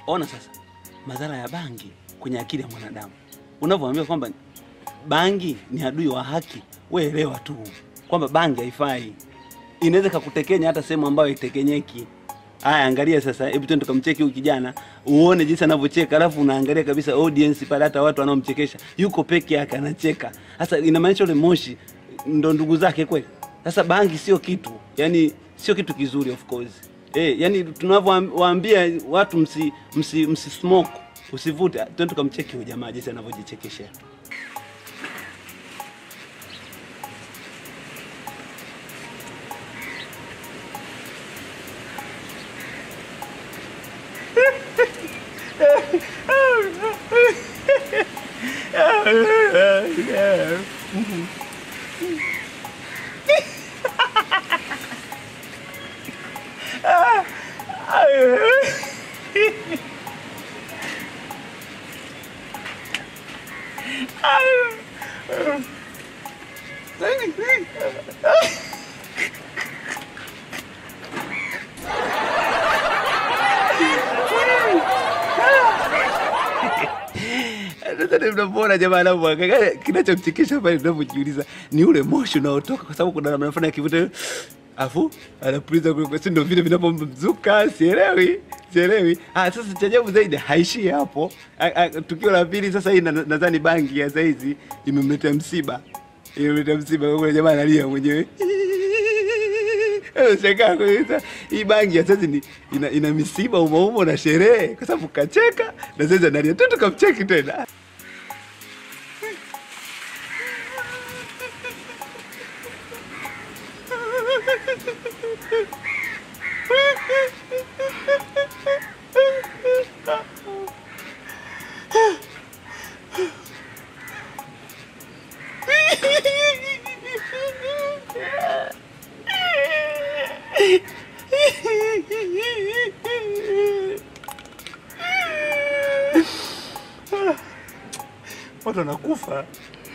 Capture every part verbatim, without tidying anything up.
Ona sasa madhara ya bangi kwenye akili ya mwanadamu. Unavyoambia kwamba bangi ni adui wa haki, wewe elewa tu kwamba bangi haifai. Inaweza kukutekenya hata sehemu ambayo itekenyeki. Haya, angalia sasa, hebu twende tukamcheki huyu kijana, uone jinsi anavyocheka, alafu unaangalia kabisa audience pale, hata watu wanaomchekesha yuko peke yake anacheka. Sasa inamaanisha yule moshi ndo ndugu zake kweli. Sasa bangi sio kitu, yani sio kitu kizuri of course. Eh, yani tunavyowaambia watu msi msi, msi smoke, usivute. Twende tukamcheki huyu jamaa jinsi anavyojichekesha. Sasa mnaona jamaa na mwanga kinachomchekesha pale tunapojiuliza ni ule moshi unaotoka, kwa sababu kuna namna fulani kivuta afu anapuliza kule, si ndio vile vinapomzuka, sielewi sielewi. Ah, sasa cha ajabu zaidi haishi hapo. Tukio la pili sasa, hii nadhani bangi ya saizi imemletea msiba. Imemletea msiba kwa jamaa analia mwenyewe. Eh, sasa kwa hii bangi ya sasa ina, ina misiba umo umo na sherehe, kwa sababu kacheka na sasa analia. Tu tukamcheki tena. Watu wanakufa.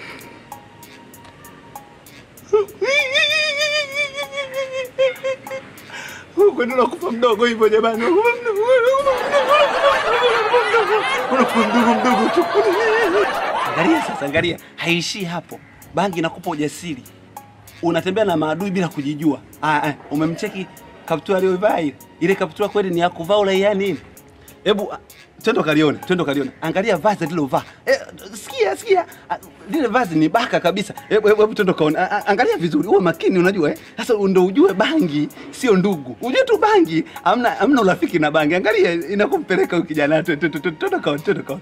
Huko ndio nakufa mdogo hivyo jamani. Unafundugu mdogo tu. Angalia sasa, angalia. Haishi hapo. Bangi inakupa ujasiri. Unatembea na maadui bila kujijua. Ah ah, umemcheki kaptura aliyovaa ile. Ile kaptura kweli ni ya kuvaa ule yani. Hebu twende kalione, twende kalione. Angalia vazi alilovaa. Eh, sikia, sikia. Lile vazi ni baka kabisa. Hebu hebu twende kaone. Angalia vizuri. Uwe makini unajua eh. Sasa ndio ujue bangi sio ndugu. Ujue tu bangi, hamna hamna urafiki na bangi. Angalia inakumpeleka huyu kijana. Twende twende kaone, twende kaone.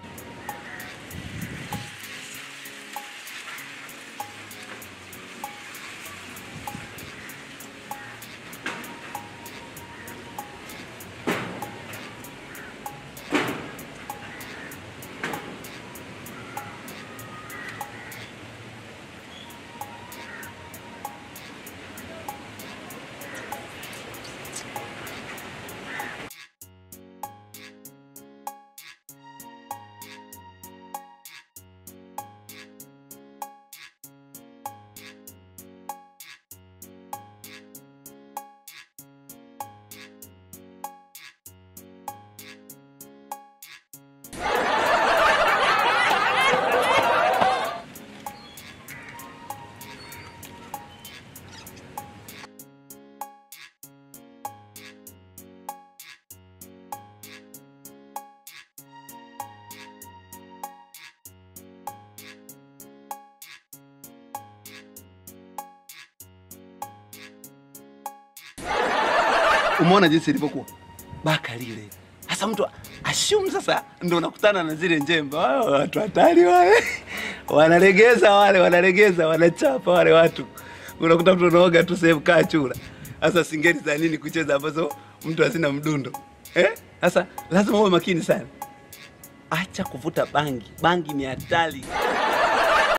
Umeona jinsi ilivyokuwa baka lile. Sasa mtu assume sasa ndio unakutana na zile njembe. Wao watu hatari wale. Wanalegeza wale, wanalegeza, wanachapa wale watu. Unakuta mtu anaoga tu save kaa chura. Sasa singeli za nini kucheza ambazo mtu asina mdundo? Eh? Sasa lazima uwe makini sana. Acha kuvuta bangi. Bangi ni hatari.